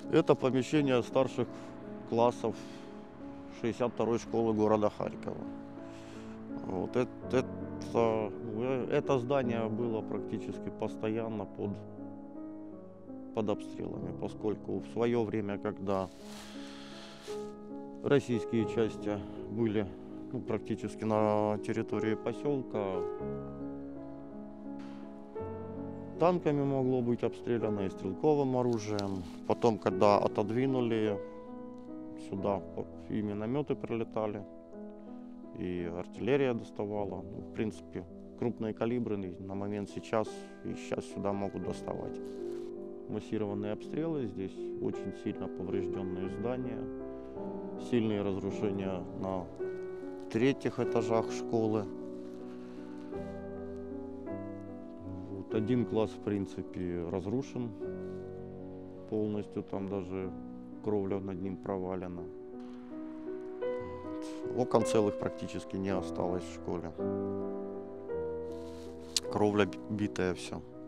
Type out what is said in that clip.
Это помещение старших классов 62-й школы города Харькова. Вот это здание было практически постоянно под обстрелами, поскольку в свое время, когда российские части были практически на территории поселка, танками могло быть обстреляно и стрелковым оружием. Потом, когда отодвинули, сюда и минометы прилетали, и артиллерия доставала. В принципе, крупные калибры на момент сейчас и сейчас сюда могут доставать. Массированные обстрелы, здесь очень сильно поврежденные здания, сильные разрушения на третьих этажах школы. Один класс, в принципе, разрушен полностью, там даже кровля над ним провалена. Окон целых практически не осталось в школе. Кровля битая, все.